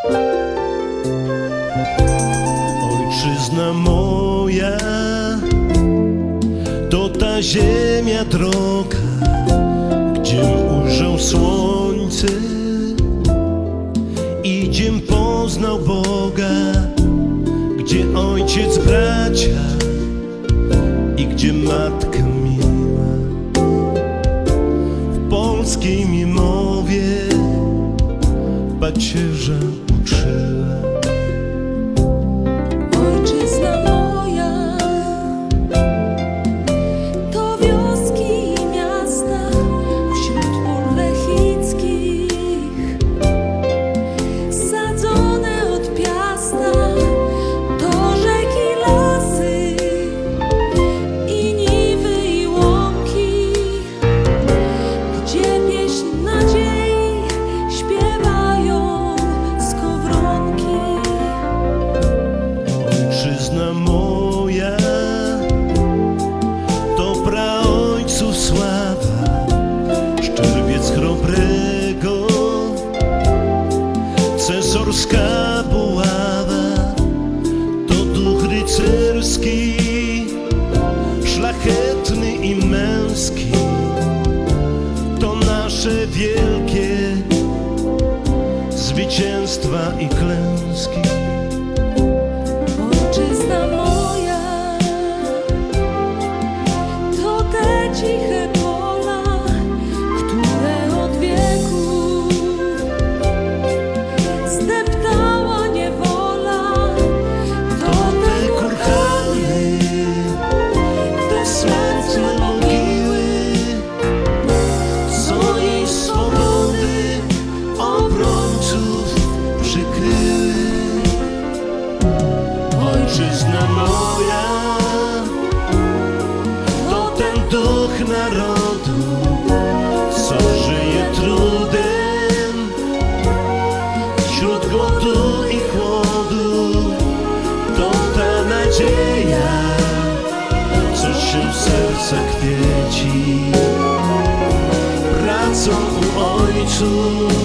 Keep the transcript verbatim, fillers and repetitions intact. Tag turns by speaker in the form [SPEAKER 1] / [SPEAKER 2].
[SPEAKER 1] Ojczyzna moja to ta ziemia droga, gdziem ujrzał słońce i gdziem poznał Boga, gdzie ojciec, bracia i gdzie matka miła. W polskiej mi mowie pacierza uczyła.
[SPEAKER 2] Ojczyzna moja to wioski i miasta wśród pól lechickich, sadzone od Piasta to rzeki, lasy i niwy i łąki, gdzie pieśń nadziei śpiewają skowronki.
[SPEAKER 1] Ojczyzna moja to praojców sława, Szczerbiec chrobrego, cesorska buława, to duch rycerski, szlachetny i męski, to nasze wielkie zwycięstwa i klęski.
[SPEAKER 2] Ojczyzna moja to te ciche pola, które od wieków zdeptała niewola,
[SPEAKER 1] To te kurhany, te serce mogiły, co jej swobody obrońców przykryły. Ojczyzna moja to ten duch narodu, co żyje trudem wśród głodu i chłodu. To ta nadzieja, co się w sercach kwieci, pracą u ojców